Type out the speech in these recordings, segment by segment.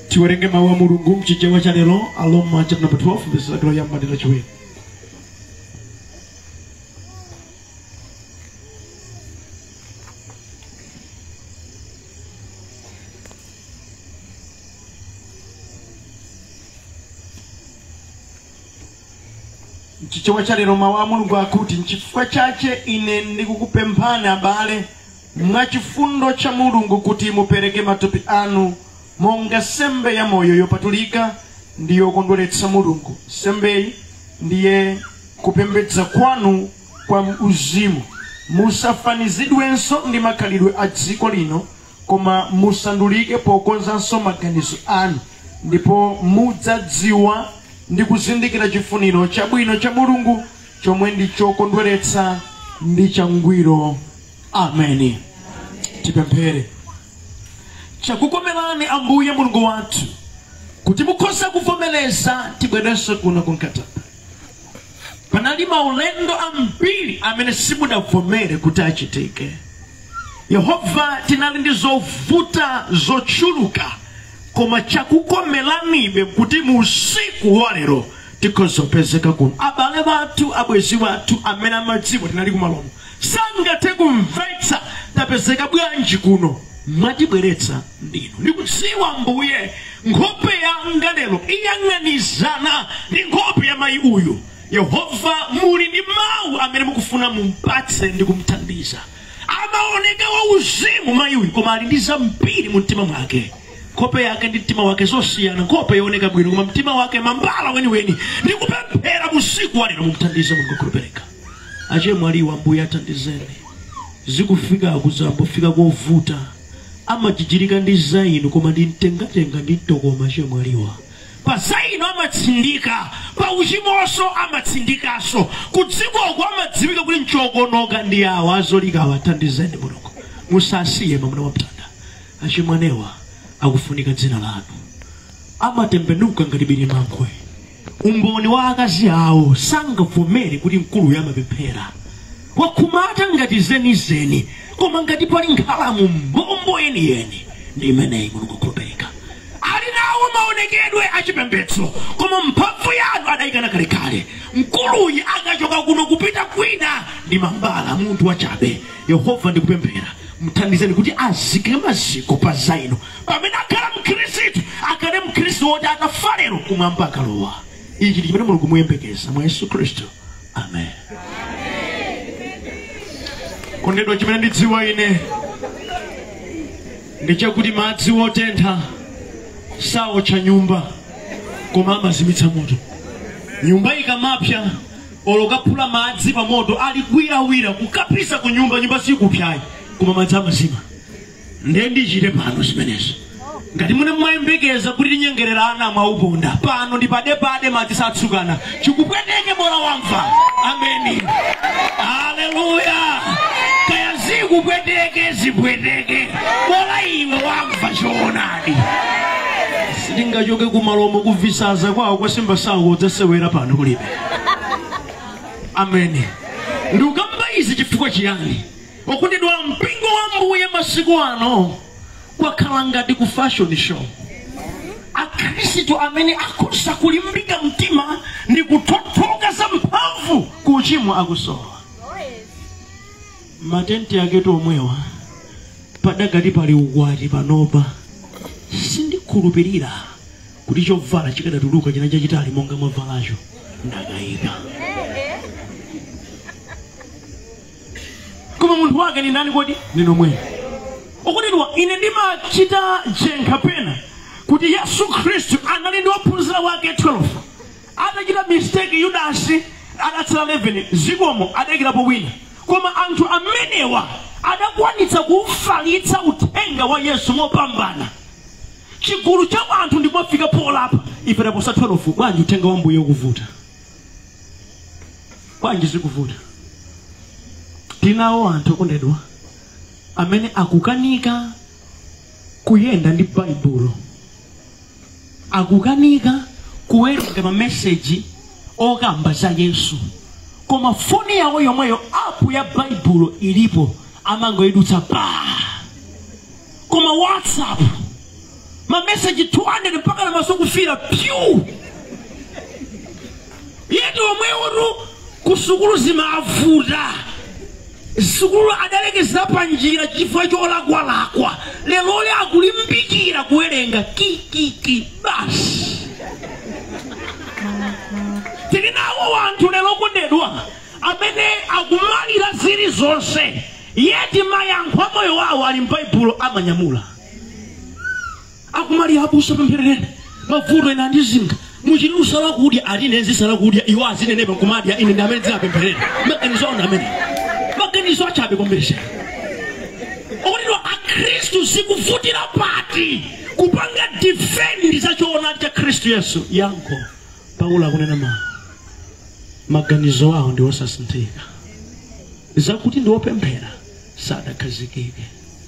Tiwerenge mawu a Mulungu mchichewa cha lero Aloma chapter number 12 verse la kuyamba ndi lachiwiri. Mchichewa cha lero mawu a Mulungu akuti nchifukwa chache ine ndikukupemphani abale mwachifundo cha Mulungu kuti mupereke matupi anu monga sembe ya moyo yopatulika ndiyo yokondweretsa Mulungu. Sembeyi ndiye kupembedza kwanu kwa uzimu. Musafanizidwenso ndi makhalidwe a dziko lino, koma musandulike pokonzanso maganizo anu, ndipo mudzadziwa ndi kuzindikira chifuniro chabwino cha Mulungu chomwe ndi chokondweretsa ndi changwiro. Ameni. Tipemphere. Chakukomerani Ambuye Mulungu wathu kuti mukhoza kuvomereza tibwerenso kuno kunkatapa. Panali maulendo ambiri amene simudavomere kuti achitike. Yehova, tinali ndi zovuta zochuluka, koma chakukomeranibe kuti mu usiku wa lero tikhozopezeka kuno. Abale bathu, abwezi bathu amene amadziwa tinali kumalomo sangathe kumvetsa tapezeka bwanji kuno. Mwatibweretsa ndinu. Ndikudziwa Ambuye nkhope yanga lero iyang'anizana ndi nkhope ya mayi uyu. Yehova, muli ndi mawu amene mukufuna mumpatse ndi kumthandiza. Amaoneka wa uzimu mayi uyu, koma ali ndi zambiri mu mtima mwake. Nkhope yake ndi mtima wake zosiyana. Nkhope yooneka bwino, koma mtima wake mambala weniweni. Ndikupemphera usiku wa lero mumthandize Mulungu kupereka. Ache mwaliwa Ambuye athandizeni. Zikufika kuzambofika kovuta. Amachijirika ndi zainu, koma ndi mtengatenga ndi tokoma che mwaliwa. Pa zainu amatsindika, pa uchimoso amatsindikaso. Kudzikoko amadziwika kuti nchokonoka ndi awa azolika awathandizeni Mulungu. Musasiye mwamuna wamtanda. Achimwanewa akufunika dzina lanu. Amatembenuka ngati bilimangwe. Umboni wa akazi awo sangavomere kuti mkulu yamapemphera. Wakumata ngati zenizeni, koma ngati pali nkhalamu mbombo yeni ndi imeneyi Mulungu kupereka. Ali nawo maonekedwe achipembedzo, koma mphamvu yanu adayikana kalekale. Mkuluyi akachoka kuno kupita kwina ndi mambala munthu wachabe. Yehova, ndikupemphera mthandizeni kuti azike maziko pa zainu. Pamene akhala mkhristu, akhale mkhristu woti akafa lero kumwamba akalowa. Ichi ndi chimene Mulungu muyembekeza mwa Yesu Khristu. Amen. Kondedwa, chimene ndidziwa ine ndichakuti madzi wotentha saotcha nyumba, koma amazimitsa moto. Nyumba ikamapsa olokaphula madzi pa moto ali kuwirawira kukapisa ku nyumba sikupyayi, koma madzi amazima. Ndiye ndichite pano zimenezo. Ngati mune mwayembekeza kuti tinyengerera ana mwauponda, pano ndi padepade madzi satsukana. Chikupweteke mola wamva. Ameni. Haleluya. Kaya zikupweteke zipweteke, mola iwe wamva choonadi. Sitingachoke kumalomo kuvisaza kwawo kwa simba sawo dzasewera pano kulibe. Ameni. Ndikukamba izi chifukwa chiyani? Okondedwa, mpingo wa Ambuye masiku ano kwakhala ngati ku fashion show. Akhristu amene akhoza kulimbika mtima ndi kuthothoka za mphamvu ku uchimo akusowa. Matenti ake tomwewa padakati pali ukwati panopa. Sindikhulupirira kuti chovala chikadatuluka china chachitali monga mwavalacho ndakayika. Koma munthu wake ni ndani kodi? Nino mwe. Okondedwa, ine ndimachita jenkha pena kuti Yesu Khristu anali ndi ophunzira wake 12. Adachita mistake Yudasi adatsala 11, zikomo adayikirapo wina. Koma anthu amenewa adakwanitsa kufalitsa uthenga wa Yesu mopambana. Chigulu cha anthu ndimafika polapa ife taposa 12. Bwanji uthenga wa Mbuye ukuvuta? Bwanji zikuvuta? Tinawo anthu okondedwa amene akukanika kuyenda ndi Baibulo, akukanika kuwerenga ma message okamba za Yesu, koma foni yawo yomweyo app ya Baibulo ilipo amangoidutsa pa. Koma WhatsApp ma message 200 mpaka na masokufira pyu yetu omweoru kusukulu zimavuta sukulu adalekeza panjira chifukwa cholakwa lero le akulimbikira kuwerenga ki basi tilinawo wanthu lero kondedwa amene akumalira ziri zonse yeti mayankho amoyo wawo ali m'Baibulo amanyamula akumali abusa pempherereni mavuto ena ndizinga muchilusa lakudya alinenzisa lakudya iwo azinenepa kumadya ine ndi amene zikapempherera maganizo ono amene maganizo achabe komberesa okulidwa akhristu zikuvutira pati kupanga defendi za choonadi cha Khristu Yesu yankho Paulo akunena maganizo awo ndi osasinthika zakuti ndi opemphera sadakhazikike.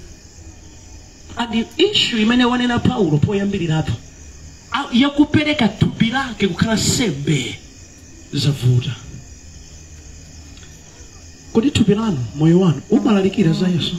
And issue imene wanena Paulo poyambirirapo yakupereka thupi lake kukhala nsembe zavuta. Kodi thupi lanu moyo wanu umalalikira za Yesu?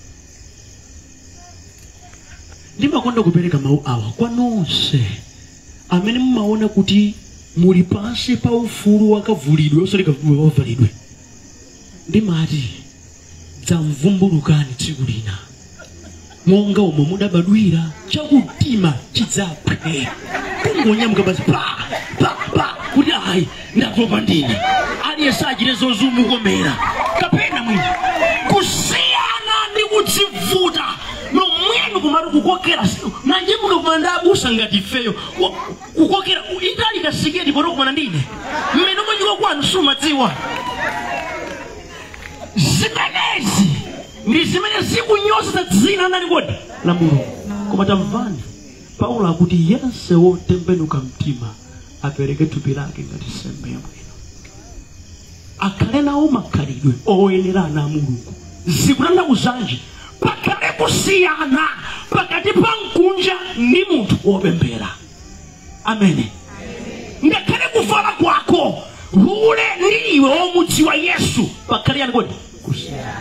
Ndimakonda kupereka mawu awa kwa nonse amene mumaona kuti muli pansi pa ufulu wakavulidwe osaleka wavalidwe. Ndimati dzamvumbulukani tsiku lina monga omwe mudabadwira chakutima chidzaphe kungonyamuka basi pa kuti ayi ndatopa ndine aliyense achite zozumukomera kapena mwini kusiyana ndi kudzivuta nomwenu kumati kukokera manje muno kumanda abusa ngati ifeyo kukokera itali kasiketi poto kumana ndine mmene mwenjiko kwanu sumadziwa zimenezi ndi zimene zikunyoza dzina nani kodi la Mulungu. Koma tamvani Paulo akuti yense wotembenuka mtima apereke thupi lake ngati nsembe yabwino akhale nawo makhalidwe oyenerana a Mulungu. Zikunena kuzanji pakhale kusiyana pakati pa mkunja ndi munthu wopemphera. Amene ngakhale kuvala kwako ule ndi iwe womudziwa Yesu pakhale yani kodi kusiyana.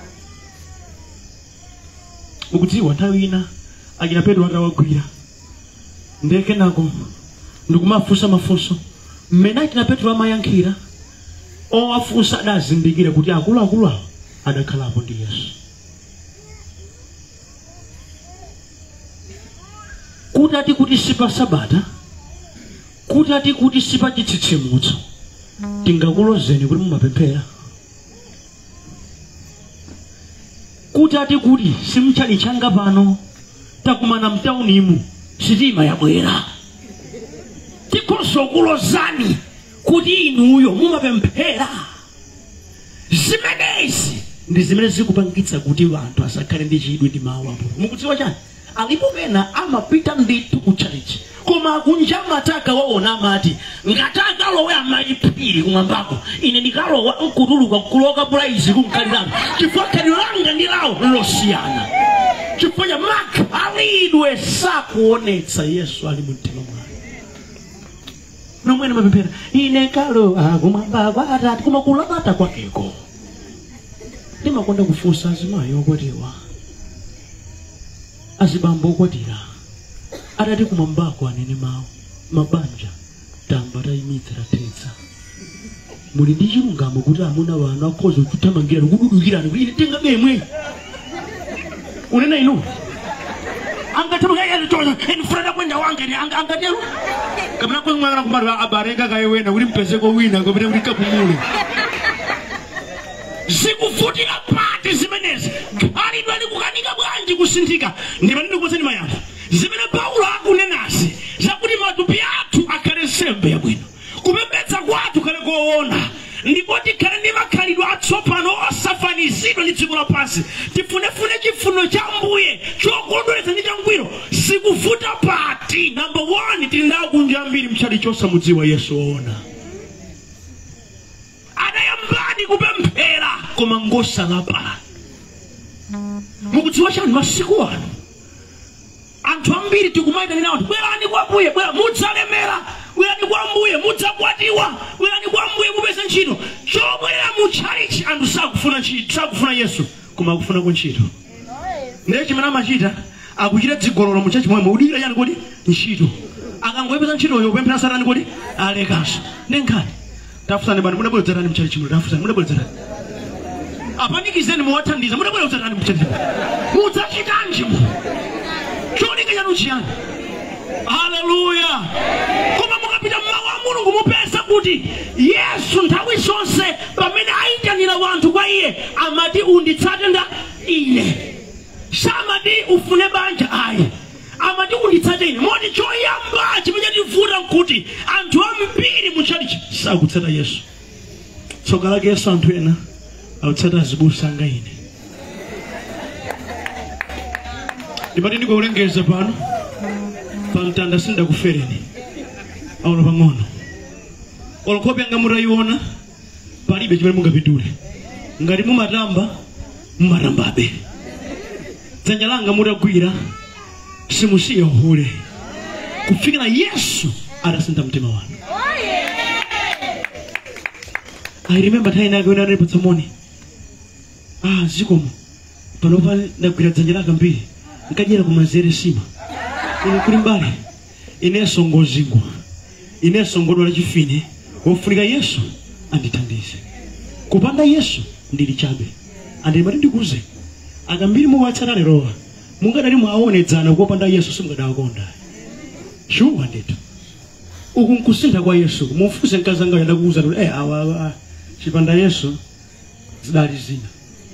Ukudziwa nthawi ina akina Petro atawagwira ndeke nako ndikumafunsa mafunso mmene akina Petro amayankhira owafunsa adazindikira kuti akuluakulu awo adakhalapo ndi Yesu. Kutati kuti sipa sabata kutati kuti sipa chitsitsimutso tingakulozeni kuti mumapemphera kutati kuti simchali changa pano takumana mtaunimu sitima yabwera tikuzokulozani kuti inuyo mumapemphera. Zimenezi ndi zimene zikupangitsa kuti wanthu asakhale ndi chidwi ndi mawu apo. Mukudziwa chani alipo pena amapita ndithu ku chalichi koma kunja mataka waona amati ngataka lowe amayipiri kumwambako ine ndikalowa nkutuluka kuloka prize kumkalirano chifukwa khalidwe langa ndi lawo losiyana chifukwa cha makhalidwe sakuonetsa Yesu ali mumtima mwake. Nomwene mapemphera ine kalowa kumwambako atati koma kulapata kwakeko. Ndimakonda kufunsa azimayi okwatiwa azibambo okwatira atati kumwambako anene mawu mabanja tamba tayimitsira tetsa muli ndi chilungamo kuti amuna wanu akhoza kuthamangira kududukirana kuti ine tenga bemwe unena inu angathamangira chocho enfrada kwenda wanga ni angatero kapena kwemwana kumara abarenga kayewena kuti mpezeko wina kapena kuti kapumule zikuvutira pati zimenezi khalidwe likukanika bwanji kusinthika. Ndikukozeni mayankho zimene Paulo akunenazi zakuti matupi athu akhale nsembe yabwino kupembedza kwathu khale koona ndikoti khale ndi makhalidwe atsopano osafanizidwa ndi dziko lapansi tifunefune chifuno cha Ambuye chokondweretsa ndi changwiro. Zikuvuta pati. Number 1 tili ndawo kunja ambiri mchali chosamudziwa Yesu woona adayambadi kupemphera koma ngosalapa. Mukudziwa chani masiku ano anthu ambiri tikumaita ninawo bwerani kwa Ambuye bwera mudzalemera bwerani kwa Ambuye mudzakwatiwa bwerani kwa Ambuye mupeze ntchito chobwerera mu chalichi anthu sakufuna ntchito sakufuna Yesu koma akufuna ntchito. Ndiye chimene amachita akuchira dzigololo mu church momwe udikira yani kodi ntchito akangoyepeza ntchito yo kupemphera satani kodi alekasa ndenkhani tafusani bani mudabwelezerani mu church muno tafusani mudabwelezerani apanikizeni muwathandiza mudabwelezerani mu church mudzachitanji mu cholinga chanu chiyani haleluya koma mukapita mmawu a mulungu mupeza kuti yesu nthawi zonse pamene ayitanira wanthu kwa iye amati unditsate nda ine samati ufune banja ayi amati unditsate ine moti choyamba chimene tivuta nkuti anthu ambiri mu chalichi sakutsata yesu tsoka lake yesu anthu ena akutsata azibusa anga ine ndimati ndikuulengeza pano pamtanda sindakufereni aono pang'ono olokhopi anga mutayiona palibe chimene mungapindule ngati mumatamba mumatambabe dzanja langa mutagwira simusiya uhule kufikira yesu atasintha mtima wanu. I remember time nake when I put some money zikomo panopa ndagwira dzanja langa mbiri nkajera kumazere sima ine kuli mbali ine songozingwa ine songodwa chifine wofunika yesu andithandize kupanda yesu ndili chabe andimati ndikuze akambiri muwatsana lerowa mungadali mwaonedzana kupanda yesu simungadawakonda shuwa ndetu uku nkusintha kwa yesu mufuze nkazanga yenda kuuza kuti awa chipanda yesu zidali zina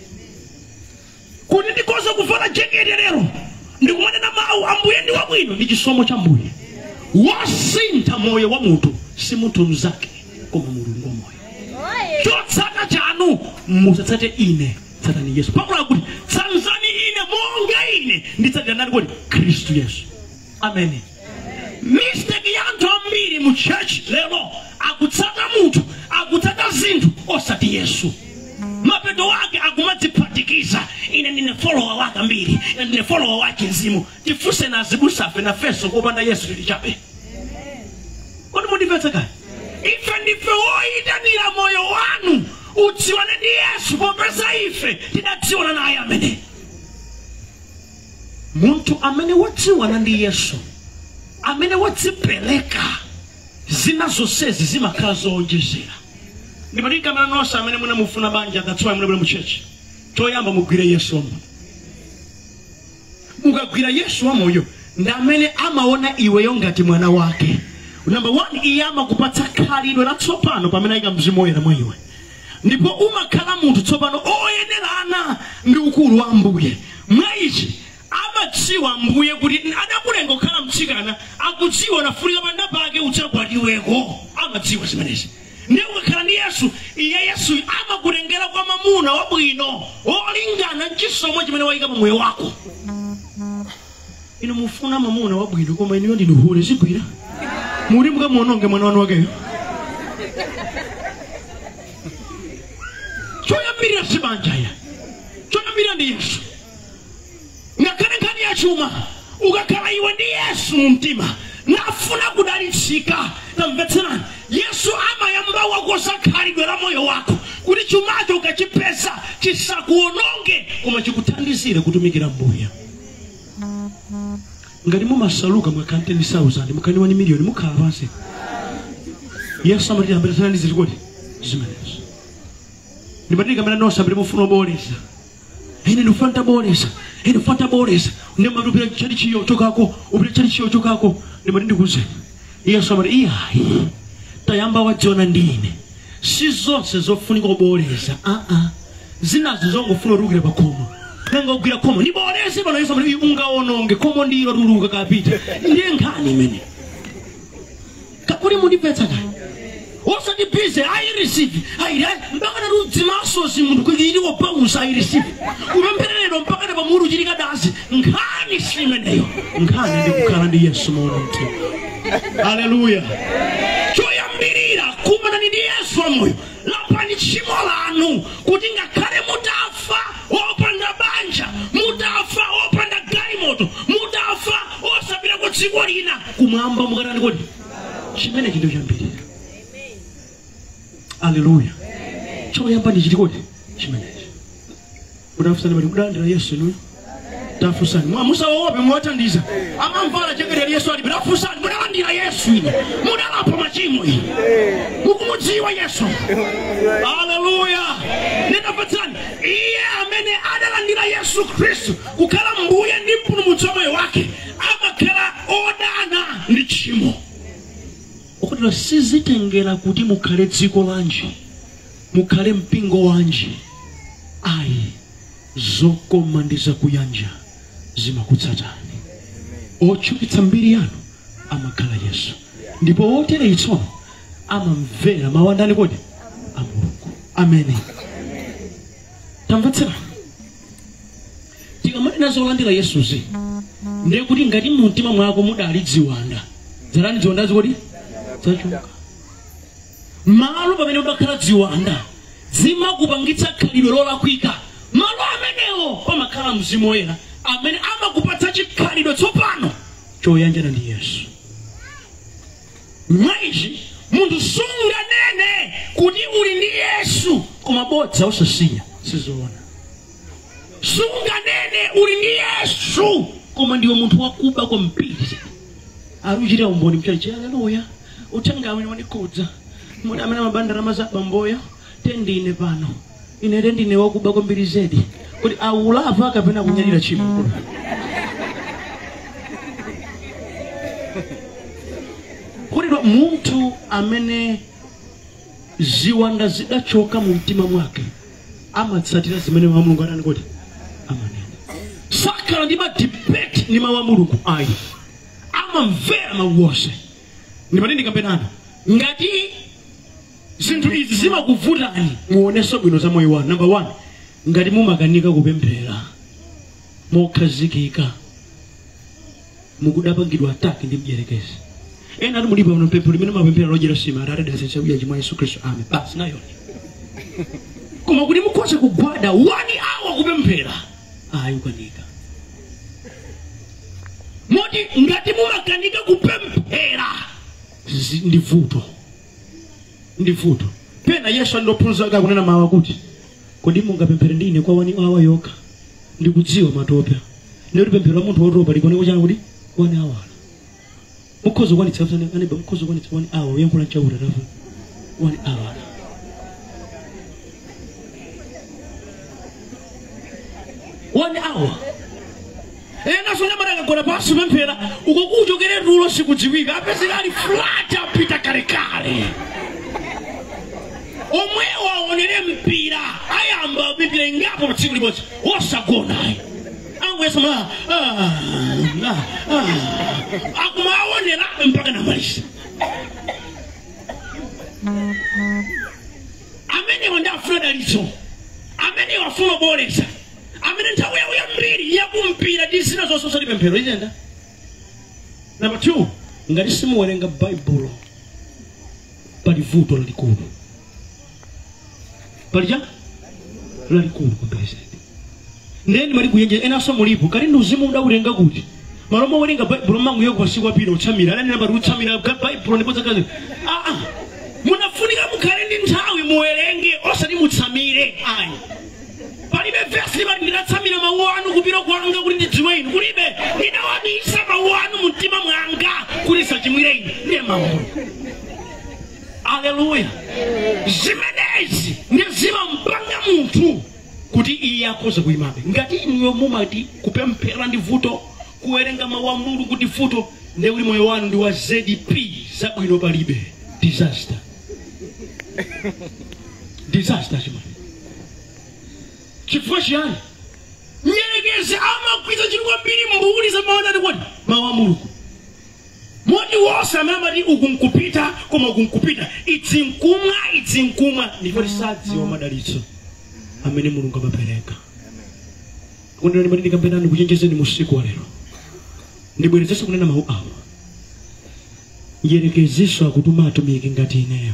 kuti ndikoza kuvala jeketi lero ndikumanena mawu ambuye ndi wabwino ndi chisomo cha mbuye wasintha moyo wa munthu si munthu mzake koma mulungu wa moyo chotsata chanu musatsate ine tsatani yesu pakula kuti tsanzani ine monga ine nditsatira ndani kuti khristu yesu amen. Mistake ya anthu ambiri mu church lero akutsata munthu akutsata zinthu osati yesu mapeto wake akumadzipatikiza ine ndine follower wake ambiri ine ndine follower wake mzimu tifuse na zibusafe na feso kupanda yesu tili chabe kodi mundimvetsa kaya ife ndife woyitanira moyo wanu udziwane ndi yesu popeza ife tidadziwana naye amene munthu amene wadziwana ndi yesu amene wadzipereka zina zonsezi zimakhala zowonjezera ndimati kamera nonse amene munamufuna banja that's why munabwera mu church choyamba mugwire yesu wamoyo mukagwira yesu wamoyo ndi amene amaona iweyo ngati mwana wake. Number one, iye amakupatsa khalidwe latsopano pamene ayika mzimu woyera mwa iwe ndipo umakhala munthu tsopano oyenerana ndi ukulu wa ambuye mwa ichi amadziwa ambuye kuti adakulenga kukhala mtsikana akudziwa nafunika panda pake udzakwatiweko amadziwa zimenezi ndiye ukakhala ndi yesu iye yesu amakulengera kwa mamuna wabwino olingana chisomo chimene wayika pa moyo wako. Inu mufuna mamuna wabwino koma iniyo ndinu hule zigwira muri mukamuononge mwana wanu wakeyo choyambirira sibanjaya choyambirira ndi yesu ngakhale nkhani ya chuma ukakhala iwe ndi yesu mu mtima nafuna kudalitsika tamvetserani yesu amayamba wakosa khalidwe la moyo wako kuti chumacho ukachipeza chisakuononge koma chikuthandizire kutumikira mbuya. Ngati mumasaluka mwakante ni 1000 mukani 1 million mukhala pansi yesu amati ambira ndi zikoti zimenezo ndibati kamera nonse ambira mufuna bolesa ine ndifanta bolesa ine ndifanta bolesa ndimapita chali chiyo chokako upita chali chiyo chokako ndibati ndikuze yesu amati iyayi tayamba wadziona ndine si zonse zofunika kubolesa zinazo zongofuna urukire pakhomo nanga ugwira khomo ni bolese bana yesu amati ungaononge khomo ndilo ruluka kapita ndiye nkhani imene kakuri mundipetsa kaya osati bize I receive mpaka rudzimaso zimuntu kwili wopausa I receive kupempherero mpaka ne pamuru chilika dazi nkhani simeneyo nkhani ndi kukhala ndi yesu mwana mtima. Haleluya. Choyambirira kumana ndi yesu amoyo lapani tchimo lanu kuti ngakhale mutafa opanda banja mutafa opanda galimoto mutafa osapita ku dziko lina kumwamba mukatani kodi chimene chinthu chambirira. Haleluya. Choyamba ndi chitikoti chimenechi mudafusana bali mudandira yesu nuyo tafusani musa wope mwatandiza amamvala chekere Yesu ali tafusani munalandira Yesu ine munalapa machimo ine mukumudziwa Yesu. Haleluya. Nitapatsani iye amene adalandira Yesu Kristu kukhala mbuye ndi mpulumutsi wa moyo wake amakhala odana ndi tchimo. Okutira sizitengera kuti mukhale dziko lanji mukhale mpingo wanji ayi zokoma ndi zakuyanja zimakutsatani. Ochukitsa mbiri yanu amakhala Yesu ndipo otere itsono amamvera mawandani kodi a Mulungu. Ameni. Tamvatsera tikamati zolandira Yesuzi ndiye kuti ngati mumtima mwako mudali ziwanda zalani ziwandazi kodi zachoka malo pamene udakhala ziwanda zimakupangitsa khalidwe lolakwika. Malo amenewo pamakhala Mzimu Woyera amene amakupatsa chikhalidwe tsopano choyanjana ndi Yesu. Mwaiji munthu sunganene kuti uli ndi Yesu koma bodza usasiya sizoona. Sunganene uli ndi Yesu koma ndiwe munthu wakuba kwa mpiri aruchita umboni mchalichi. Haleluya. Uthenga amene wanikudza muna amene mabandera mazaba mboya tendine pano ine tendine wakuba kwa mbiri zedi kuti aulava akapena kunyalira chimo. Kuti munthu amene ziwanda zidachoka mu mtima mwake amatsatira zimene Mulungu anani kuti amanena. Sakhala ndi debate ndi mawu a Mulungu ayi amamvera mawu onse. Ndipati ndikapenana ngati zinthu izi zimakuvutani muoneso bwino za moyo wanu. Number 1 ngati mumakanika kupemphera mokhazikika mukudapangidwa ataki ndi mdierekezi. Ena ati mulipa mno pempho limene mapemphera lojera sima atatenda sense uya chimwa Yesu Kristu amen basi nayo. Koma kuti mukhoza kugwada 1 hour kupemphera ayukanika. Moti ngati mumakanika kupemphera ndivuto pena Yesu andophunza kunena mawu kuti kodi mungapemphere ndine kwa 1 hour yokha ndikudziwa matope ndikuti pemphero la munthu wotopa likone kuchana kuti 1 hour mukhoza kwanitsa aneba mukhoza kwanitsa 1 hour yankhula chaura tafu 1 hour. Ena sona maranga kona pasi pemphera uko kuchokere rulo sikudziwika apezeka ali flat apita kale. Omwe waonere mpira ayamba mpira ingapo mtsiku libodzi osagona angu yesama akumaonera mpaka na malisa amene wandafuna dalitso amene wafuna bolesa amene nthawi yawo yambiri yakumpira ndi zina zonse osati pemphero izenda. Number 2 ngati simuwerenga Bible pali vuto lalikulu palija lalikulu kumpeza ndeni mali kuyenje ena so mulipo kali nduzimu udaulenga kuti malomo werenga Bible mangu yoko pasikwa pino utsamira nani namba utsamira Bible ndipoza kazi munafunika mukhale ndi nthawi muwerenge osati mutsamire ayi. Palibe verse bali ndinatsamira mawu anu kupira kwanga kuti ndidziwe inu kulibe ndinawanisa mawu anu mtima mwanga kuti sachimwire inu ndiye mawu. Haleluya. Zimenezi ndizimampanga munthu kuti iye akhoza kuyimabe ngati inuyo mumati kupemphera ndi vuto kuwerenga mawu a Mulungu kuti vuto ndiye kuti moyo wanu ndi wa ZDP zabwino palibe disaster chimani. Chifukwa chiyani nyerekezi amakwita chili kwambiri mbuli za maonani kwani mawu a Mulungu moti wose amamati ukunkupita koma ukunkupita itsinkumwa ndipo tisadziwa madalitso amene Mulungu amapereka. Kundani mali ndikambirani kuchenjezeni musiku wa lero ndibwerezenso kunena mawu awa nyerekeziso akutuma atumiki ngati ineyo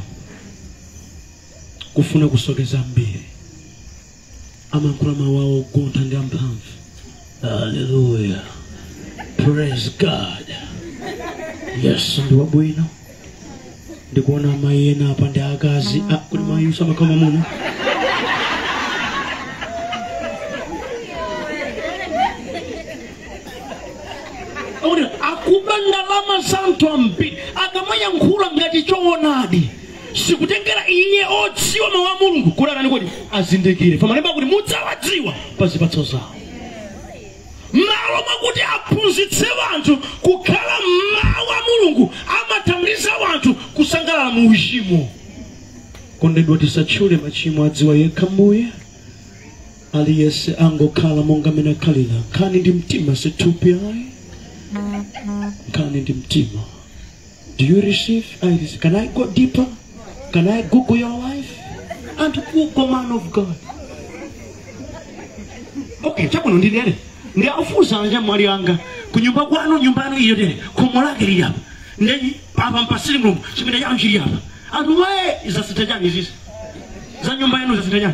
kufuna kusokeza mbiri amankhula mawu awo gontha ndi amphamvu. Hallelujah. Praise God. Yes, ndi wabwino ndikuona amayi ena apa ndi akazi kuli mayi usamakhala muno ndalama za anthu ambiri akamayankhula ngati choonadi sikutengera iye odziwa mawu a Mulungu kuti anani kuti azindikire pamalemba kuti mudzawadziwa pa zipatso zawo. Malo mwakuti aphunzitse wanthu kukhala mawu a Mulungu amathandiza wanthu kusangalala mu uchimo. Kondedwa tisatchule machimo adziwa yekha Mbuye aliyese angokhala monga mene akhalira nkhani ndi mtima situpi ayi nkhani ndi mtima. Do you receive? Can I go deeper? Can I Google your life? And Google man of God. Okay, chakuno ndilere ndi afuza anja mwali wanga kunyumba kwanu nyumbano iyo dere komolake liyapa ndi papa mpasiri mlumu chipinda changu chili hapa anthu wae zazitajani zizi za nyumba yenu zazitajani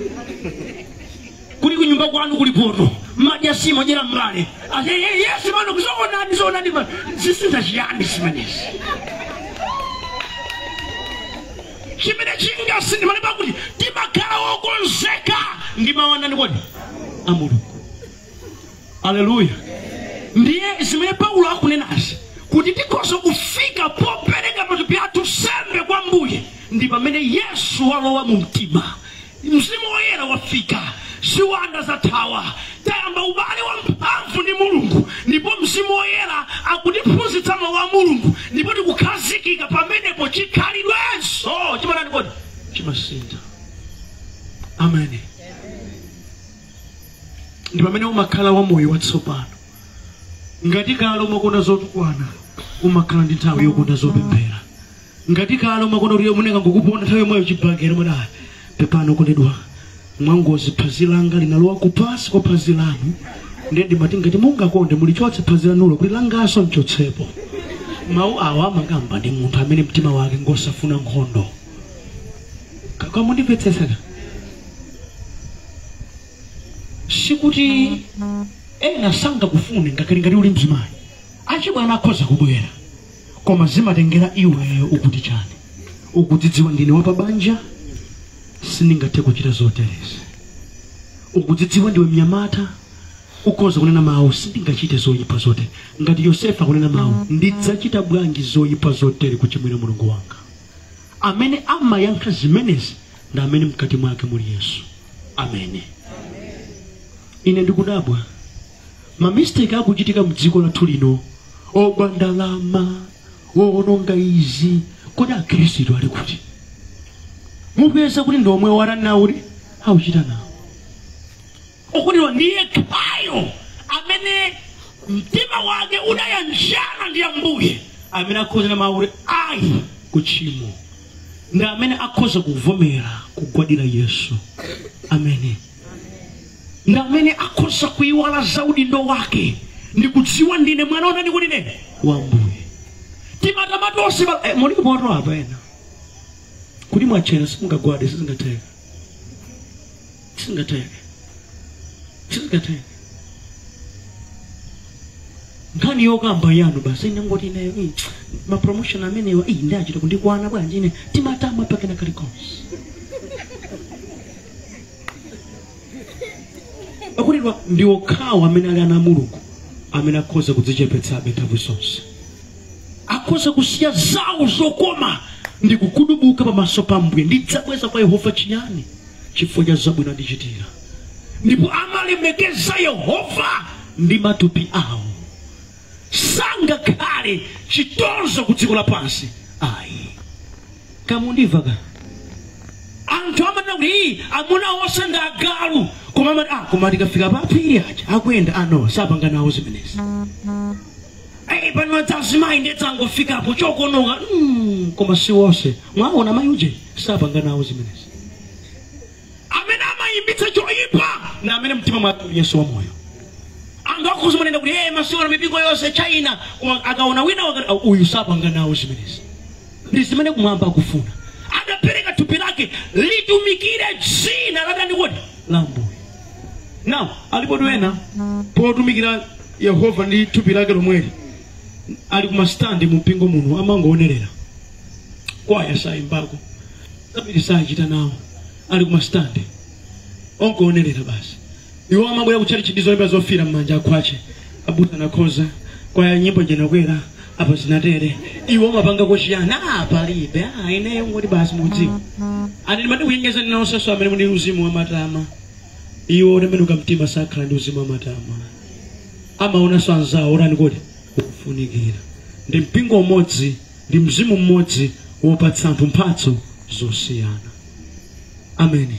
kuli kunyumba kwanu kuli poto madya simo jera mbale yesi mano kuzoonadi zisinda chiyani simanezi chimene chinga sindi malemba kuti timakhala wokonzeka ndi mawana ndikodi a Mulungu. Haleluya. Ndiye zimene Paulo akunenazi kuti tikhoza kufika popereka matupi athu sembe kwa Mbuye ndi pamene Yesu walowa mu mtima, Mzimu Woyera wafika, ziwanda zathawa, tayamba ubale wa mphamvu ndi Mulungu, ndipo Mzimu Woyera akutiphunzitsa mawu a Mulungu, ndipo tikukhazikika pamenepo chikhalidwenso chimanani kodi chimasintha. Amen. Ndi pamene umakhala wa moyo watsopano. Ngati kale umakonda zotukwana umakhala ndi nthawi yokonda zopemphera. Ngati kale umakonda kuti muneka ngokuponda nthawi yomweyo chibagera mwana pepano kondedwa mwangozi phazi langa linalowa kupasi kwa phazi lanu ndedi mati ngati mungakonde mulichotse phazi lanulo kuti langaso mchotsepo. Mawu awa amagamba ndi munthu amene mtima wake ngosafuna nkhondo. Kamundipetsesana sikuti ena sanga kufune ngati uli mzimayi achibwana akhoza kubwera koma zimatengera iweyo ukuti chani ukudzidziwa ndine wa pabanja sindingathe kuchita zoterezi, ukudzidziwa ndiwe mnyamata ukhoza kunena mawu sindingachite zoyipa zotere. Ngati Yosefa kunena mawu ndidzachita bwanji zoyipa zotere kuchimwira Mulungu wanga. Amene amayankha zimenezi ndi amene mkati mwake muli Yesu. Amen. Ine ndikudabwa mamistake akuchitika mdziko lathu lino, ogwa ndalama, woononga izi, kodi akhristu ali kuti mupeza kuti ndi omwe waranauli auchita nawo okutiwa ndiye khayo amene mtima wake udayanjana ndi Ambuye amene akhoza na mawu ayi kuchimo ndi amene akhoza kuvomera kugwadira Yesu. Amen. Ndi amene akhoza kuiwala za udindo wake ndi kudziwa ndine mwana onani kuti nene wa Ambuye. Timatamatu onse muli kupoto apa ena kuti mwachena simungagwade sizingateke nkhani yokamba yanu basi ine ngoti ineyo mapromotion amenewa ndachita kundikwana bwanji ine timatama pakena kalikonse. Akulidwa ndiwo khawa amene ali ana Mulungu amene akhoza kudzichepetsa nthawi zonse, akhoza kusiya zawo zokoma ndi kukudubuka pamaso pa Mbuye. Ndidzabweza kwa Yehova chiyani chifukwa cha zabwino andichitira, ndipo amalemekeza Yehova ndi matupi awo, sangakhale chitonzo ku dziko lapansi ayi. Kamundiva ka anthu amanena kuti amuna onse ndi agalu koma tikafika papiri aja akuyenda ano sapanga nawo zimenezi. Pano dzazimayi ndedzangofikapo chokonoka koma si wonse mwaona mayuje sapanga nawo zimenezi. Amene amayimbitsa choyipa na amene mtima mwake Yesu wa moyo. Anthu akhoza kunena kuti masiona mipingo yonse China akaona wina uyu sapanga nawo zimenezi. Ndi zimene kumwamba akufuna, adapereka thupi lake litumikire dzina ladani kuti la Ambuye. Now alipodwena potumikira Yehova ndi thupi lake lomweli ali kumastandi mu mpingo muno amangoonerera kwaya sayimbako zabiri sachita nawo ali kumastandi ongoonerera basi. Iwo amabwera kuchali chidizo imba zofira mmanja akwache abuta nakhoza kwaya nyimbo jenakwera apa sinatere iwo mapanga kochiyana palibe ineyo ngoti basi mudziwa ati ndimati kuyengeza ndinaosaso amene muli uzimu wa matama iwo utembenuka mtima sakhala ndi uzimu wa matama amaonanso anzawo orani kuti ukufunikira ndi mpingo umodzi ndi mzimu mmodzi wopatsa anthu mphatso zosiyana. Amen.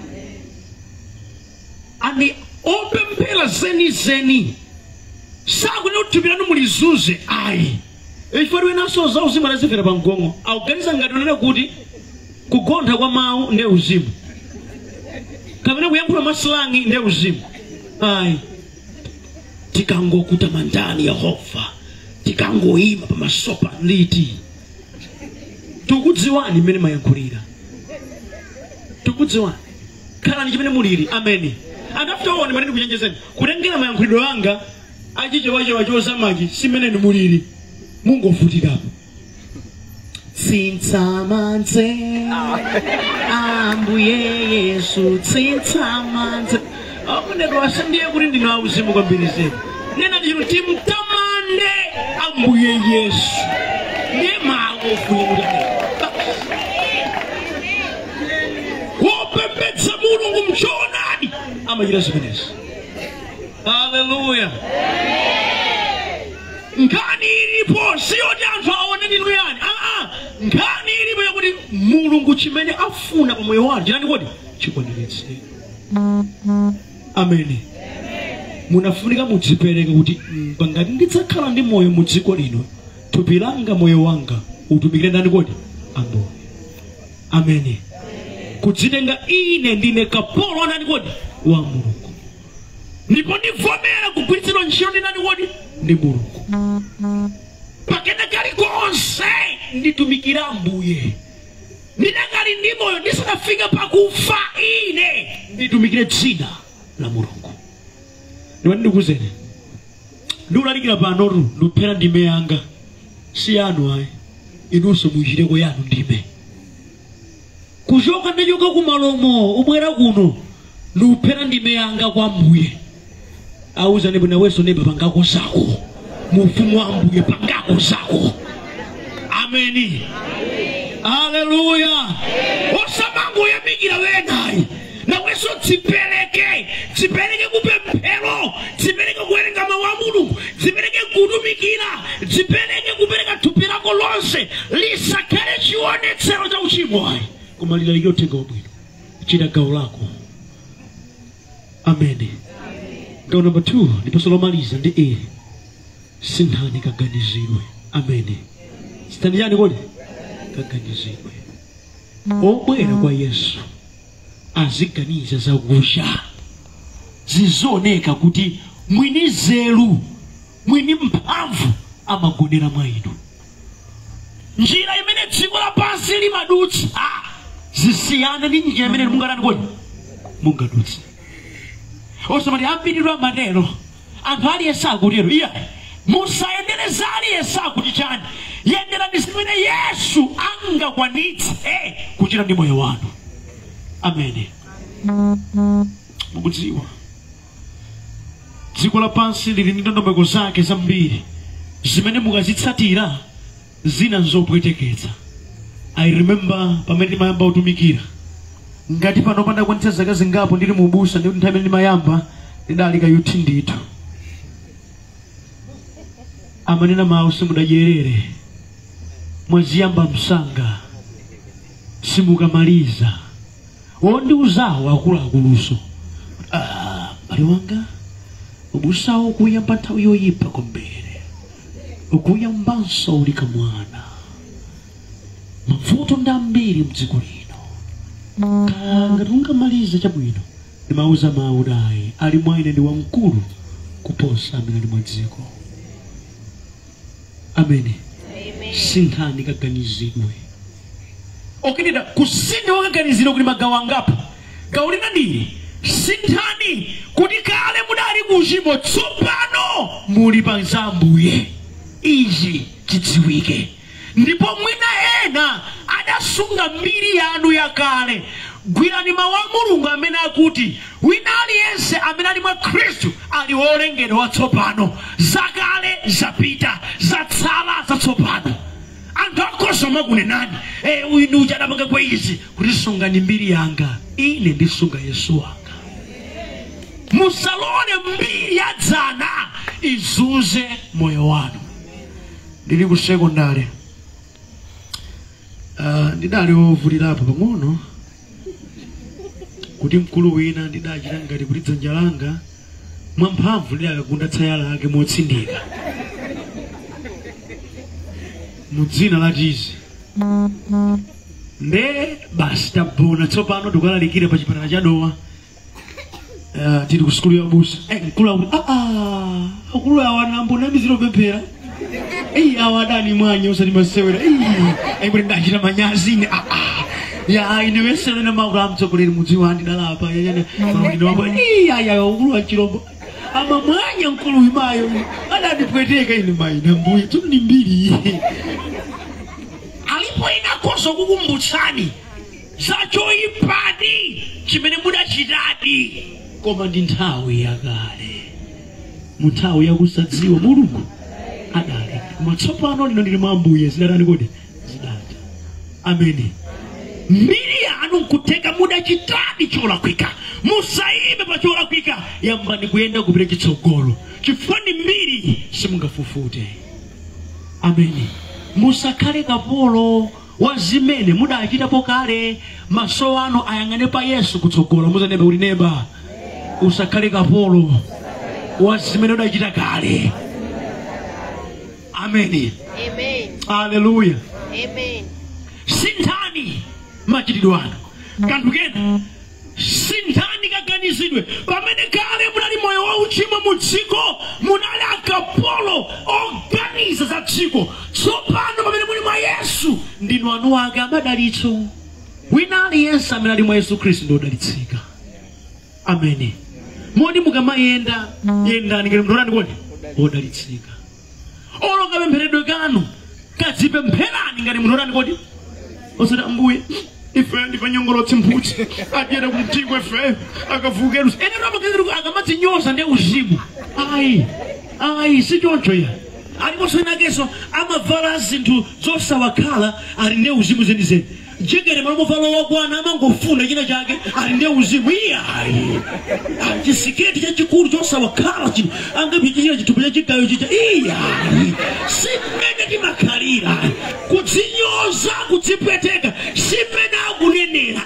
Ani opempera zeni sakunena kuti thupi lanu mulizunze ayi. Ifari wenaso za uzimu anazifera pa mgongo auganiza ngati unena kuti kugontha kwa mawu ndi uzimu kapena kuyankhula maslangi ndi uzimu ayi. Tikangokutamandani Yehova tikangoyima pamasopa liti tukudziwani mmene mayankhulira tukudziwani khalani chimene mulili. Amen. And after all ndimati kuchenjezeni kutengera mayankhulidwe anga achichewachewa chosamachi simene mulili mungofutikapo. Tsintamanze Ambuye Yesu tsintamanze akuneko asandiye kuti ndino auzimu kwambiri zedi nena chino timtamande Ambuye Yesu ndiye mawu ofunika wopembedza Mulungu mchoonadi amachita zimenezi. Hallelujah. Nkhani ilipo siyoti anthu aone ndinu yani nkhani ilipo yakuti Mulungu chimene afuna pa moyo wanu chitani kodi chikwaniritse. Amen. Munafunika mudzipereke kuti ngati ndidzakhala ndi moyo mu dziko lino thupi langa moyo wanga utumikire ndani kodi Ambuye. Amen. Kudzitenga ine ndine kapolo ndani kodi wa Mulungu ndipo ndivomera kugwiritsidwa ntchito ndi ndani kodi ndi Mulungu. pakena kalikonse nditumikira Ambuye ndinakali ndi moyo ndisanafika pakufa ine nditumikire dzina la Mulungu. Ndiwani ndikuzeni ndiulalikira panotu ndiphera ndime yanga si yanu ayi inunso muyichiteko yanu ndime kuchoka ndichoka kumalomo ubwera kuno ndiphera ndime yanga kwa Ambuye auza ndipo nawenso neba pangako zako mu ufumu wa Ambuye pangako zako. Amen. Hallelujah. Osamango yamikira wenayi nawenso dzipereke kupemphero dzipereke kuwerenga mawu a Mulungu dzipereke kutumikira dzipereke kupereka thupi lako lonse lisakhale chionetsero cha uchimo ayi koma lilalikire uthenga wabwino chita gawo lako. Amen. Gawo number 2 ndiponso lomaliza ndi ili sinthani kaganizidwe. Amen. Sitani yani kodi kaganizidwe obwera kwa Yesu aziganiza zakusha zizooneka kuti mwini nzeru mwini mphamvu amagonera mwa inu. Njira imene dziko lapansi limadutsa zisiyana ndi njira imene mungatani kodi mungadutsa. osamati ambiri amatero anthu aliyense akutero iya musayendereza aliyense akuti chani yenderani zimene Yesu angakwanitse kuchita ndi moyo wanu. Amen. Mukudziwa dziko lapansi lili ndi ndondomeko zake zambiri zimene mukazitsatira zina nzopweteketsa. I remember pamene ndimayamba utumikira ngati pano pandakwanitsa zaka zingapo ndili mubusa ndi nthawi imene ndimayamba ndidalika yuthi ndithu amanena mawu simudadyerere mwaziyamba msanga simukamaliza wondiuzawo akuluakuluso pali wanga ubusawo ukuyamba nthawi yoyipa kwambiri ukuyambanso ulika mwana mavuto ndambiri mdziko lino ngati ungamaliza chabwino ndimauza mawu dayi ali mwa ine ndi wamkulu kuposa amene ali mwa dziko. Amen. Sinthani kaganizidwe. Okeneda kusintha wakaganizidwe kuli magawo angapo. Gawo lina ndili sinthani kuti kale mudali kuchimo tsopano muli pa Ambuye ichi chidziwike. Ndipo mwina ena adasunga mbiri yanu yakale gwirani mawu a Mulungu amene akuti wina aliyense amene ali mwa Khristu ali wolengedwa watsopano. Zakale zapita, zatsala zatsopano. Anthu akhoza kunenani uyu ndi uja adapanga kwa izi kuti sungani mbiri yanga ine ndisunga Yesu wanga. Musalole mbiri ya dzana izunze moyo wanu. Ndili ku sekondari ndidali wovulirapo pang'ono kuti mkulu wina ndidachita ngati kuti dzanja langa mwamphamvu lidakagunda tsaya lake motsindika mudzina la Yesu. Nde basi tabona tsopano tikalalikire pa chipatala cha Dowa. Tiri ku skulu ya busa mkulu akuti akulu awa nambo namiziro pemphera awadani mwanya usati masewera kuti ndachita manyazi ine ya ine wesero na makulu amtsogoleri mudzi wandi dalapa ukulu wa Chirombo ama mwanya mkulu imayo adandipweteka ine mayi nambuye tuni mbiri alipo inakosa kukumbutsani zachoyipadi chimene mudachitadi koma ndi nthawi yakale, munthawi yakusadziwa Mulungu adali. Koma tsopano lino ndili mwa Ambuye zidatani kodi zidata. Ameni. Mbiri yanu nkuteka mudachitadi cholakwika. Musayime pa cholakwika yambani kuyenda kupita chitsogolo. Chifukwa mbiri simungafufute. Ameni. Musakhale kapolo wa zimene mudachitapo kale. Maso anu ayang'ane pa Yesu kutsogolo. Muzanebe uli neba usakhale kapolo wa zimene udachita kale. Ameni. Amen. Hallelujah. Amen. Sinthani machitidwe anu. Kanthu kena sinthani kaganizidwe pamene kale munali moyo wa uchimo mu dziko, munali akapolo oganiza za dziko. Tsopano pamene muli mwa Yesu ndinu anu ake amadalitso. Wina aliyense amene ali mwa Yesu Khristu ndi odalitsika. Ameni. Modi mukamayenda yendani ngati mndorani kodi odalitsika. Oloka pempheredwe kanu kadzipempherani ngati mndorani kodi osati Ambuye ife ndipanyongolotse mphutsi adyera kumtiko ife akavukeru ene ramagezero akamadzinyoza ndi uzimu. Ayi sichoncho ya aliponso inakenso amavala zinthu zosawakhala ali ndi uzimu zenizeni. Jigere mamovala wakwana amangofuna china chake ali ndi uzimu. Iyayi chisiketi chachikulu chosawakhala chino angapichira chitupa cha chigayo chicha. Iyayi simene timakhalira kudzinyoza kudzipweteka simene akunenera.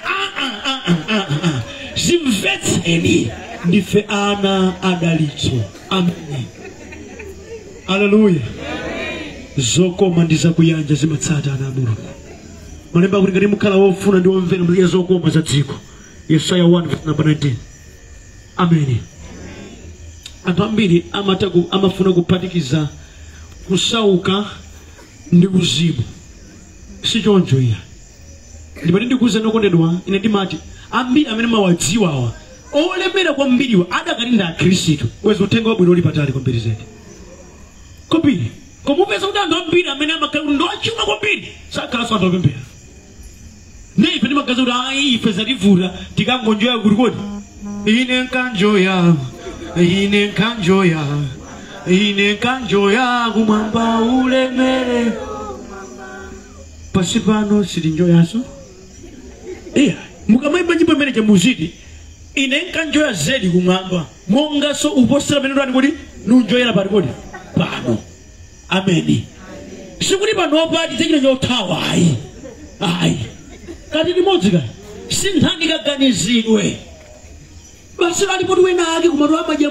Zimvetseni ndife ana adalitso. Amen. Hallelujah. Zokoma ndizakuyanja zimatsata ana Mulungu. Malemba kuti ngati mukhala wofuna ndi womvera mliya zokoma za dziko. Yesaya 1:19. Amen. Anthu ambiri amafuna kuphatikiza kusauka ndi uzimu. Sichoncho iya. Ndipati ndikuuza nokondedwa ine ndimati ambiri amene mawadziwa awa olemera kwambiriwa adakalinda akhristu wezi utenga wabwino uli patali kwambiri zedi. Kwambiri komupeza kuti anthu ambiri amene amakhala ndo achimwa kwambiri sakhala anthu opemphera. Neife ndimagaza kuti ife zativula tikangonjoya kuti kodi ine nkanjoya kumwamba ulemere pasi pano sitinjoyaso. Mukamayimba nyimbo imene chamuziti ine nkanjoya zedi kumwamba mongaso uposera pene ndani kodi nunjoyera pati kodi pano. Ameni. Sikuti pano pati tichita chothawa ayi kati limodzi kaya sinthani kaganizidwe basi alipoti wena ake kumatu amadya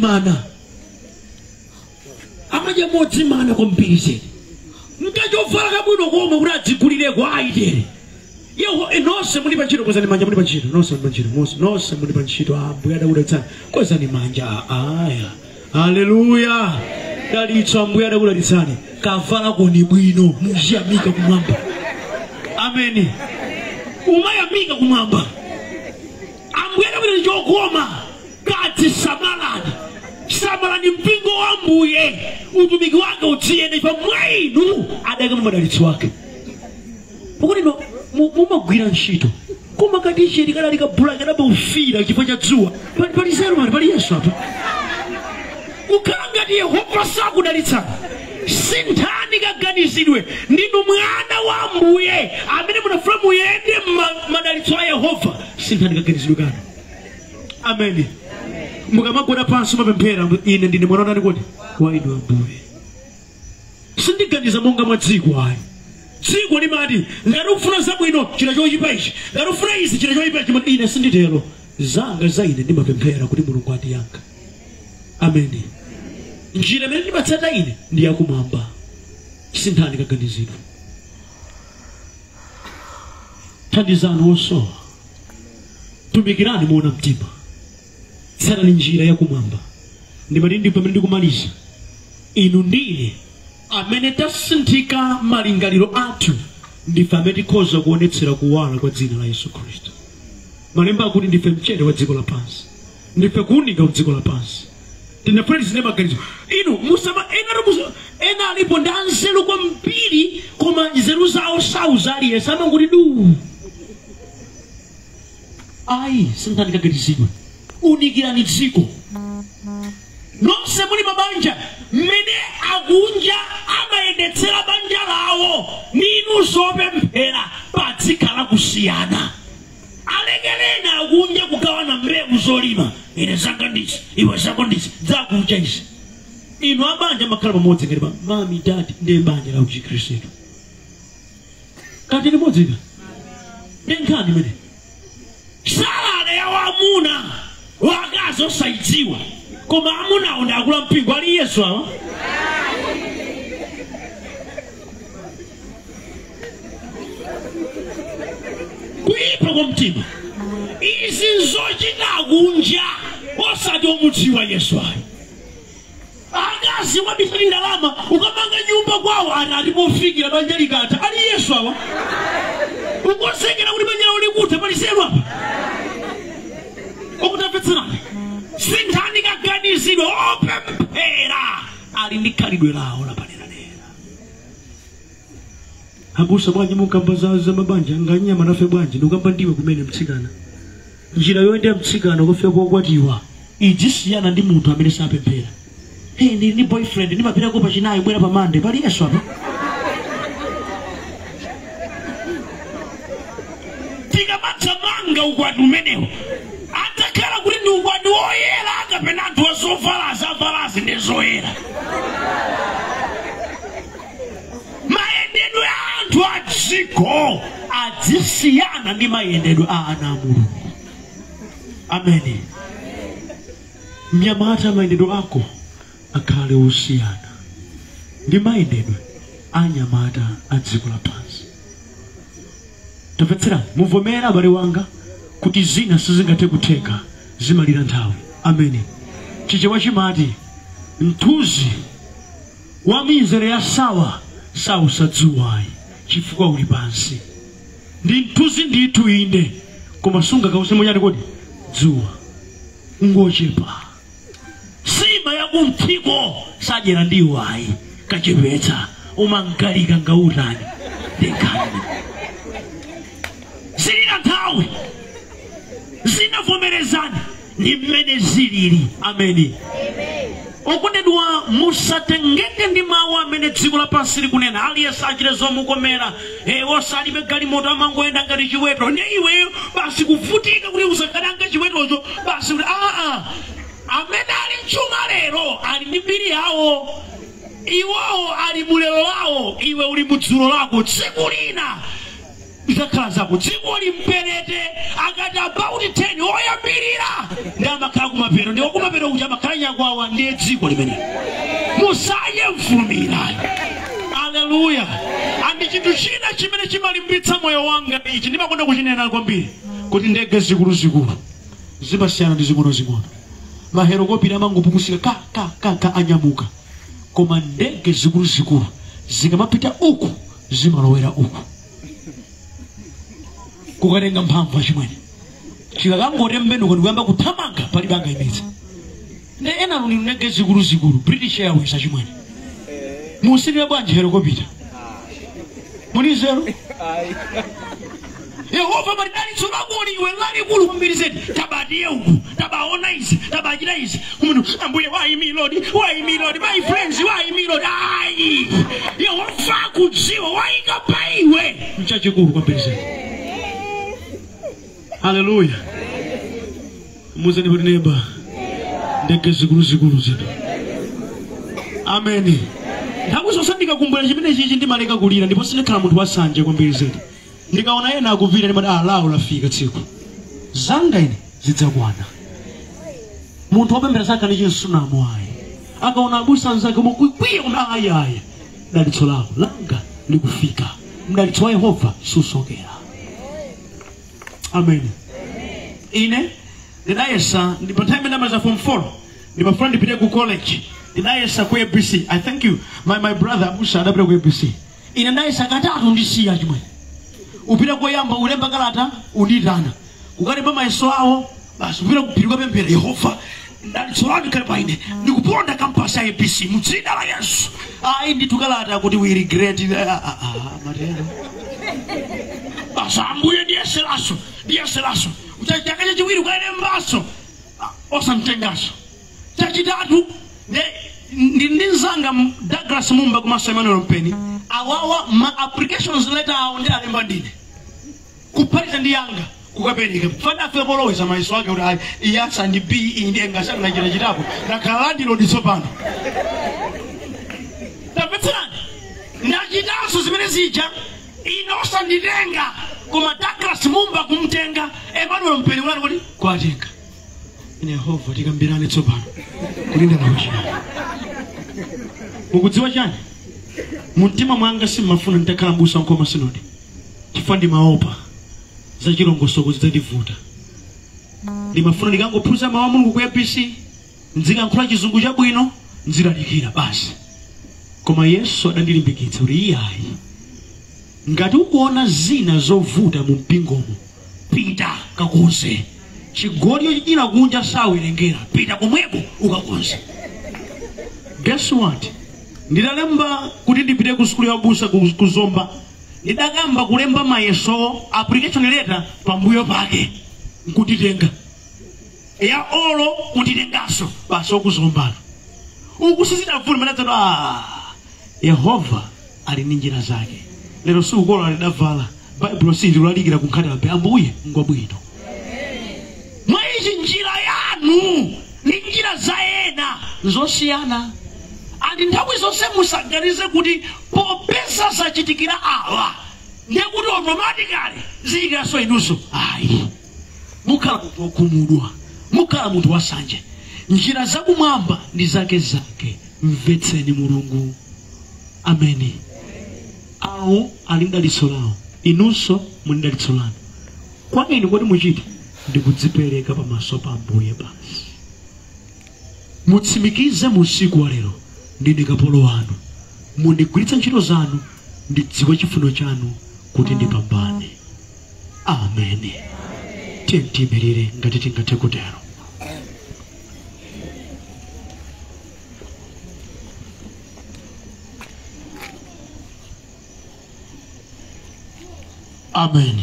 modzimana kwambiri zedi. Mkachovala kabwino koma kuti adzigulireko ayitere. Yeho nonse muli pantchito kwezani manja muli pantchito nonse muli pantchito Ambuye adakudalitsani kwezani manja. Haleluya. Dalitso Ambuye adakudalitsani kavala koni bwino muziyamika kumwamba. Ameni. Umayamika kumwamba. Ambuye adakudalitsani chokoma kati samalani mpingo wa Ambuye utumiki wake utsiyende ifa mwainu adayika madalitso wake. Pakuti mumagwira ntchito Kuma kadishi likala likabula kadaba ufira kifo cha dzuwa. Pali zero mali pali Yesu hapa. Ukanga ndiye Yehova sakudalitsa. Sintani kaganizidwe ndinu mwana wa Mbuye amene munafuna muyende madalitso a Yehova. Sintani kaganizidwe kana. Amen. Mukamagwera pansi mapemphera ine ndine mwana wanu kodi waidwa Mbuye. Sindiganiza monga mwa dziko ayi. Dziko limati ngati ufuna zabwino chira choyipa ichi, ngati ufuna izi chira choyipa ichi, ine sinditero. Zanga za ine ndimapemphera kuti Mulungu atiyankhe. Amen. Njira imene ndimatsata ine ndi yakumwamba. Sintani kaganizidwe. Thandizani osowa. Tumikirani muona mtima. Tsatani njira yakumwamba. Ndimati ndipo pamene ndikumaliza. Inu ndine amene tasinthika malingaliro athu ndife amene tikhoza kuonetsera kuwala kwa dzina la Yesu Khristu. Malemba akuti ndife mchere wa dziko lapansi, ndife kuwunika wa dziko lapansi. Tinafuna tizine maganizo inu musama ena alipo ndi anzeru kwambiri koma nzeru zawo sauza aliyense amanguti du. Ayi sintani kaganizidwe. Unikirani dziko. Nonse muli mabanja mmene akunja amayendetsera banja lawo ninu zopemphera padzikhala kusiyana. Alekelena akunja kugawana mbewu zolima. Ine zanga ndizi, iwe zako ndizi, zakucha izi. Inu abanja makhala pamodzi ngati mami dadi ndiye banja la Chikhristu. Kati limodzi ndenkani mene. Salale ya wamuna wakazi osaidziwa. Koma amuna onda akula mpingo ali Yesu awa. Kuipa kwa mtima. Izi nzochita kunja osati omudziwa Yesu ayi. Akazi wabisali ndalama ukamanga nyumba kwawo alipofikira banja likata ali Yesu awa. Ukosekera kuti banja ulikuta paliselwa apa. Okutapetserani. Sintani kaganizidwe opemphera ali ndi khalidwe lawo lapaderadera. Abusa bwanji mukamba za mabanja nganyama nafe bwanji ndikamba ndiwe kumene mtsikana. Njira yoyenda mtsikana kufika pokwatiwa ijisiyana ndi munthu amene sapemphera. Hey ndi boyfriend ndimapita ko pachinayi bwera pamande pali Yesu apa. Tikamatsamanga ukwati umenewo. Atakhala kuti ndi ukwati woyera akapena anthu azovalazi ndi zoyera. Mayendedwe a anthu a dziko adzisiyana ndi mayendedwe a ana a Mulungu. Amen. Mnyamata mayendedwe ako akhale osiyana ndi mayendedwe a anyamata a dziko lapansi. Tamvetsera muvomera abale wanga kuti zina sizingathe kutheka zimalira nthawi. Amen. Chichewa chimati mthunzi wa mizere ya sawa sausadzuwayi chifukwa uli pansi. Ndi mthunzi ndithu inde koma sunga kause monyani kodi dzuwa ngochepa. Sima yakumthiko sajera ndiwo ayi kachepetsa umangalika ngautani dekani. Zilira nthawi zinavomerezana ni mmene zilili. Amen. Okondedwa musatengeke ndi mawu amene dziko lapansi likunena aliyense achite zomukomera osalibe galimoto amangoyenda ngati chiweto ndi iweyo basi kuvutika kuti usakananga chiwetocho basi kuti amene ali mchuma lero ali ndi mbiri yawo, iwowo ali mulero lawo, iwe uli mudzulo lako. Tsiku lina ikakhala zako dziko limperete akati about 10 oyambirira ndi amakhala kumapero ndi okumapero uja amakhala nyakwawa ndiye dziko limene musaye mfulumira. Haleluya. Andi chinthu china chimene chimalimbitsa moyo wanga ichi ndimakonda kuchinena kwambiri kuti ndege zikuluzikulu zimasiyana ndi zing'onozing'ono. Maherokopita amangopukusika ka anyamuka, koma ndege zikuluzikulu zikamapita uku zimalowera uku. Kukatenga mphamvu achimwene chikakangotembenuka ndikuyamba kuthamanga palibe angayimitse. Ndi ena luni ndege zikuluzikulu British Airways achimwene musirire bwanji herokopita muli zero. Yehova madalitso lako liwe lalikulu kwambiri zedi. Tabadiye uku, tabaona izi, tabachita izi. Umuntu ambuye why me Lord, my friends why me Lord. Ai Yehova kudziwa waika paiwe mchachikulu kwambiri zedi. Hallelujah. Muzeni budi neba ndege zikulu zedi. Amen. Ndakusosandika kumbula chimene chichi ndimaleka kulira ndipo sinekhala munthu wasanje kwambiri zedi. Ndikaona yena akuvira ndimati lawo lafika tsiku zanga ine zidzakwana. Munthu wapembera sakani chinsunamo ayi akaona abusa nzake mukwiye kuna ayayi dalitso lawo langa likufika. Mdalitso wa Yehova susokera. Amen. Ine ndidayesa ndipo time ndamaza form 4 ndimafuna ndipite ku college. Ndidayesa ku ABC. I thank you my brother abusa adapita ku ABC. Ine ndayesa katatu ndisiya chimwe. Upita koyamba ulemba kalata unditana ukalemba mayeso awo basi upita kupirika pembera Yehova ndalitso lanu kale paine ndikuponda campus ya ABC mudzina la Yesu. Ai nditukalata kuti we regret matendo basa ambuye ndiyeselaso uchachakacha chiwiri ukalembaso osamtengaso chachitatu ndinzanga Douglas Mumba kumasa Emmanuel Mpeni awawa ma applications letter awo ndi alemba ndine kupaliza ndi yanga kukapereka fana feboloza maiso ake kuti iyasa ndi B indi engasana nachira chitapo nakalandi lo disopano tapetsana nachitaso zimene zija inosa nditenga kuma Douglas Mumba kumtenga Emmanuel Mpeni ulani kuti kwatenga ine Yehova tikambirane tsopano kulinda na uchina. Mukudziwa chani muntima mwanga simafuna nditakhala mbusa nkoma sinodi chifukwa ndimaopa za chilongosoko zidzandivuta. Ndimafuna ndikangophuza mawu a Mulungu ku ABC ndikankhula chizungu chabwino ndilalikira basi. Koma Yesu adandilimbikitsa kuti iyayi ngati ukuona zina zovuta mu mpingomo pita kakonze. Chigoli china kunja sawerengera pita komweko ukakonze. Guess what? Ndidalemba kuti ndipite ku skuli ya busa kuzomba. Ndidakamba kulemba mayeso application letter pambuyo pake nkutitenga. Ya olo kutitengaso basi okuzomba. Ukusizitafuna manatano Yehova ali ndi njira zake. Lero sukola alidavala. Bible sindi ulalikira kunkhatala pe ambuye ngwabwino. Mwaizi njira yanu ni njira za ena zosiyana. Andi nthawi zonse musaganize kuti popeza zachitikira awa ndekuti automatically zikiraso inuso. Ayi mukhala munthu wokhumudwa, mukhala munthu wasanje. Njira zakumwamba ndi zake mvetseni Mulungu. Ameni. Awo ali mdalitso lawo inunso muli mdalitso lanu. Kwa inu kodi muchite ndikudzipereka pamaso pa Ambuye basi. Mutsimikize musiku wa lero ndine kapolo wanu. Mundigwiritsa ntchito zanu ndidziwe chifuno chanu kuti ndipambane. Amen. Timirire ngati tingathe kutero. Amen.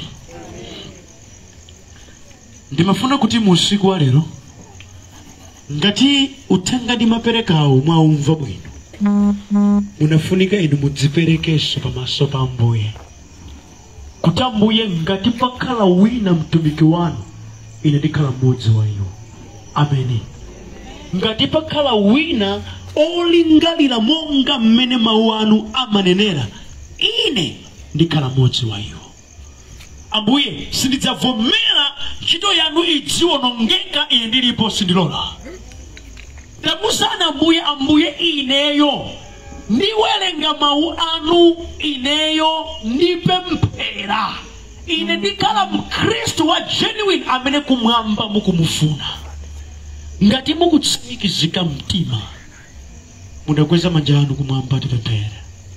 Ndimafuna kuti musiku wa lero ngati uthenga ndimaperekawo mwaumva bwino munafunika inu mudziperekeso pamaso pa Ambuye kuti Ambuye ngati pakhala wina mtumiki wanu ine ndikhala mmodzi wa iwo. Amen. Ngati pakhala wina olingalira monga mmene mawu anu amanenera ine ndikhala mmodzi wa iwo. Ambuye sindidzavomera ntchito yanu idziwonongeka ine ndilipo sindilola. Tamusana Ambuye ineyo ndiwerenga mawu anu ineyo ndipemphera ine ndikhala Mkristo wa genuine amene kumwamba mukumufuna. Ngati mukutsimikizika mtima mudakweza manja anu kumwamba tipemphere.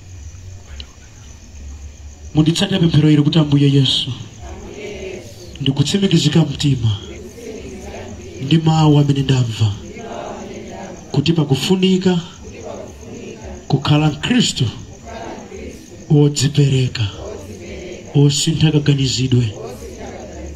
Munditsate pemphero ili kuti Ambuye Yesu ndikutsimikizika mtima ndi mawu amene ndamva kuti pakufunika kukhala Mkristo wodzipereka osintha kaganizidwe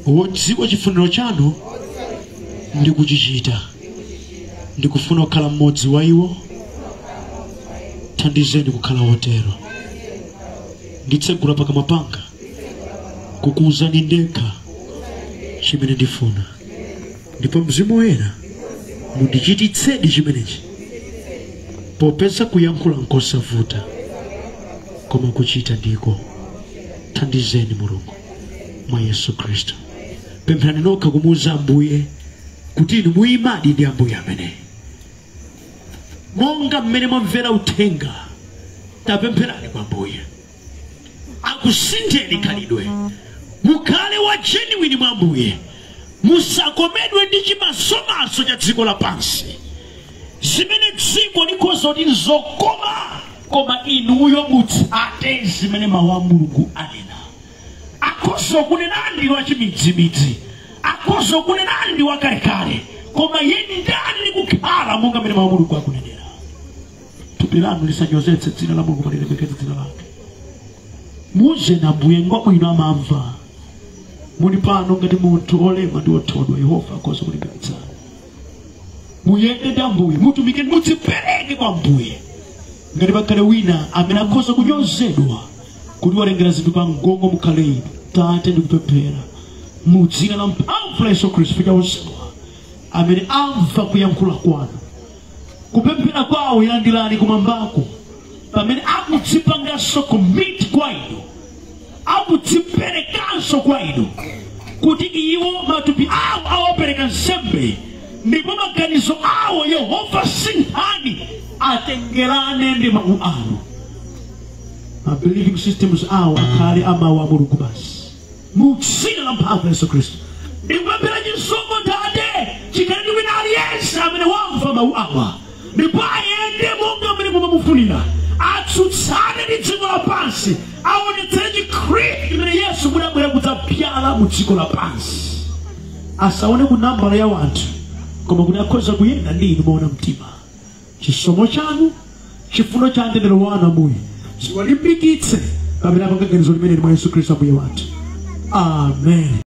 wodziwa chifuniro chanu ndikuchichita ndikufuna kukhala mmodzi wa iwo thandizeni kukhala wotero nditsegula pakamwa panga kukuwuzani ndekha chimene ndifuna ndipo Mzimu Woyera mundichititsedi chimenechi popeza kuyankhula nkosavuta koma kuchita ndiko thandizeni Mulungu mwa Yesu Kristo pempherani nokha kumuwuza Ambuye kuti inu muyimadi ndi Ambuye amene monga mmene mwamvera uthenga tapempherani kwa Ambuye akusintheni khalidwe mukhale wa genuine mwa Ambuye musakomedwe ndi chimasomaso cha dziko lapansi zimene dziko likhoza kuti nzokoma koma inuyo mutsate zimene mawu a Mulungu anena akhoza kunenani ndi wachimidzimidzi akhoza kunenani ndi wakalekale koma yeni ndani kukhala monga mmene mawu a Mulungu akunenera thupi lanu lisanyozetse dzina la Mulungu palilemekeze dzina lake muze na Ambuye ngwabwino amamva muli pano ngati munthu olema ndi othodwa Yehova akhoza kulimbikitsani muyende ndi Ambuye mutumike mudzipereke kwa Ambuye ngati pakhale wina amene akhoza kunyozedwa kuti walengera zinthu pa mgongo mukhale inu Tate ndikupemphera mu dzina la mphamvu la Yesu Khristu chawosewa amene amva kuyankhula kwanu kupemphera kwawo ilandirani kumwambako pamene akudzipanganso commit kwa inu akudziperekanso kwa inu kuti iwo matupi awo awapereka nsembe ndipo maganizo awo Yehova sinthani atengerane ndi mawu anu believing systems awo akhale amawu a Mulungu basi mu dzina la mphamvu la Yesu Khristu ndikupemphera chisomo Tate chikhale ndi wina aliyense amene wamva mawu awa ndipo ayende monga mmene mumamufunira atsutsane ndi dziko lapansi aonetsere chikhristu chimene Yesu mudabwera kudzapyala mu dziko lapansi asaone kunambala ya wanthu koma kuti akhoza kuyenda ndi inu moona mtima chisomo chanu chifundo cha mtendere wanu Ambuye ziwalimbikitse pamene apange ganizo limene mwa Yesu Khristu Ambuye wathu amen.